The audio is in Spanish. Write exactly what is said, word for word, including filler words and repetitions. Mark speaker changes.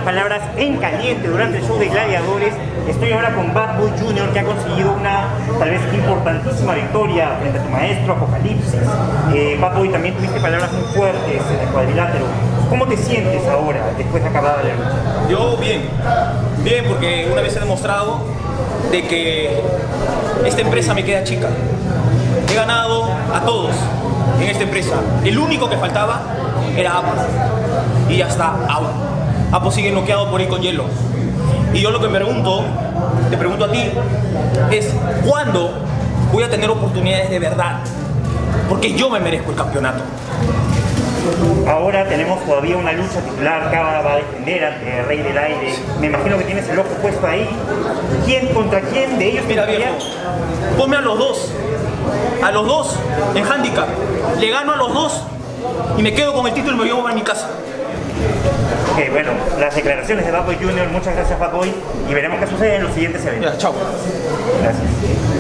Speaker 1: palabras en caliente durante el show de Gladiadores. Estoy ahora con Bad Boy junior, que ha conseguido una tal vez importantísima victoria frente a tu maestro Apocalipsis. Eh, Bad Boy, también tuviste palabras muy fuertes en el cuadrilátero. ¿Cómo te sientes ahora, después de acabada la lucha?
Speaker 2: Yo bien, bien, porque una vez he demostrado de que esta empresa me queda chica. He ganado a todos en esta empresa. El único que faltaba era Apo. Y ya está, Apo. Apo sigue noqueado por ahí con hielo. Y yo lo que me pregunto, te pregunto a ti, es ¿cuándo voy a tener oportunidades de verdad? Porque yo me merezco el campeonato.
Speaker 1: Ahora tenemos todavía una lucha titular. Cava va a defender ante el Rey del Aire. Me imagino que tienes el ojo puesto ahí. ¿Quién contra quién de ellos?
Speaker 2: Mira, viejo, ponme a los dos. A los dos en handicap. Le gano a los dos y me quedo con el título y me llevo a mi casa.
Speaker 1: Ok, bueno, las declaraciones de Bad Boy junior Muchas gracias, Bad Boy, y veremos qué sucede en los siguientes eventos.
Speaker 2: Ya, chao.
Speaker 1: Gracias.